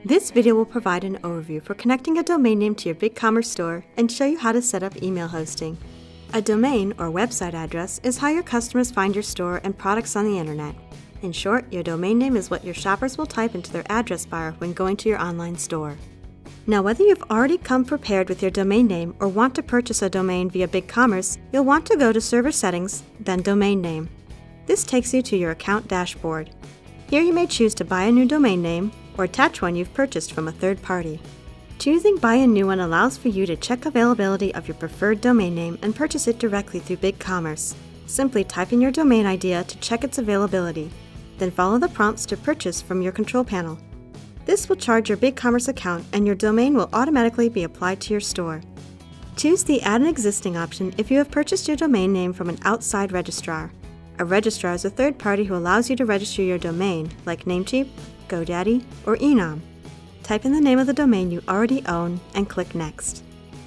This video will provide an overview for connecting a domain name to your BigCommerce store and show you how to set up email hosting. A domain or website address is how your customers find your store and products on the internet. In short, your domain name is what your shoppers will type into their address bar when going to your online store. Now, whether you've already come prepared with your domain name or want to purchase a domain via BigCommerce, you'll want to go to Server Settings, then Domain Name. This takes you to your account dashboard. Here you may choose to buy a new domain name or attach one you've purchased from a third party. Choosing Buy a New One allows for you to check availability of your preferred domain name and purchase it directly through BigCommerce. Simply type in your domain ID to check its availability, then follow the prompts to purchase from your control panel. This will charge your BigCommerce account and your domain will automatically be applied to your store. Choose the Add an Existing option if you have purchased your domain name from an outside registrar. A registrar is a third party who allows you to register your domain, like Namecheap, GoDaddy, or Enom. Type in the name of the domain you already own and click Next.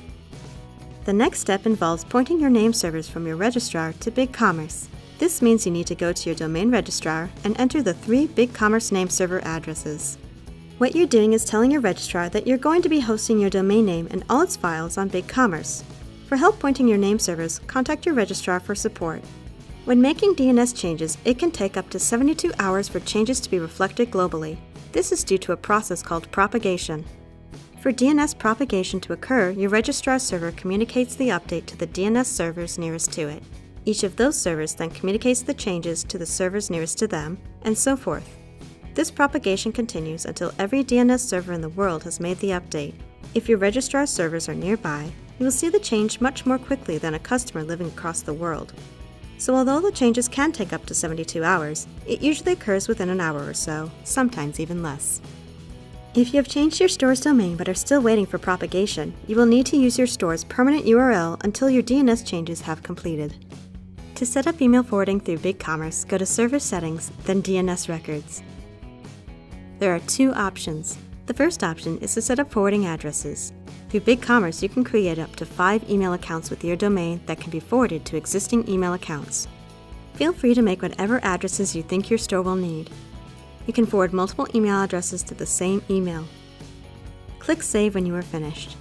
The next step involves pointing your name servers from your registrar to BigCommerce. This means you need to go to your domain registrar and enter the 3 BigCommerce name server addresses. What you're doing is telling your registrar that you're going to be hosting your domain name and all its files on BigCommerce. For help pointing your name servers, contact your registrar for support. When making DNS changes, it can take up to 72 hours for changes to be reflected globally. This is due to a process called propagation. For DNS propagation to occur, your registrar's server communicates the update to the DNS servers nearest to it. Each of those servers then communicates the changes to the servers nearest to them, and so forth. This propagation continues until every DNS server in the world has made the update. If your registrar's servers are nearby, you will see the change much more quickly than a customer living across the world. So although the changes can take up to 72 hours, it usually occurs within an hour or so, sometimes even less. If you have changed your store's domain but are still waiting for propagation, you will need to use your store's permanent URL until your DNS changes have completed. To set up email forwarding through BigCommerce, go to Server Settings, then DNS Records. There are 2 options. The first option is to set up forwarding addresses. Through BigCommerce, you can create up to 5 email accounts with your domain that can be forwarded to existing email accounts. Feel free to make whatever addresses you think your store will need. You can forward multiple email addresses to the same email. Click Save when you are finished.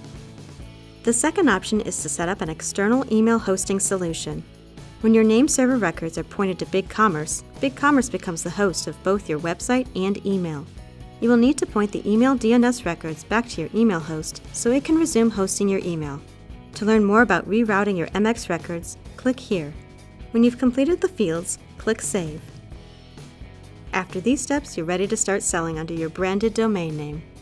The second option is to set up an external email hosting solution. When your name server records are pointed to BigCommerce, BigCommerce becomes the host of both your website and email. You will need to point the email DNS records back to your email host so it can resume hosting your email. To learn more about rerouting your MX records, click here. When you've completed the fields, click Save. After these steps, you're ready to start selling under your branded domain name.